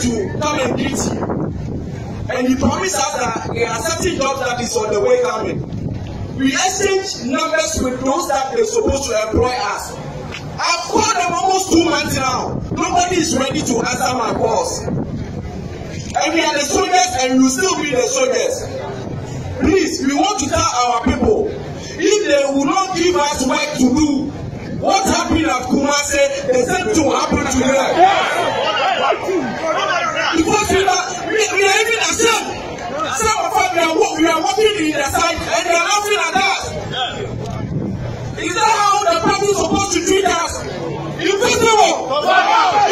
to come and greet you. And he promised us that there are certain jobs that is on the way coming. We exchange numbers with those that they're supposed to employ us. I've called them almost 2 months now. Nobody is ready to answer my calls. And we are the soldiers and we will still be the soldiers. Please, we want to tell our people, if they will not give us work to do, what happened at Kumasi, the same thing will happen to them. Because we are even ashamed. Some of us, we are working in the side and they are laughing at us. Is that how the party is supposed to treat us? Impossible!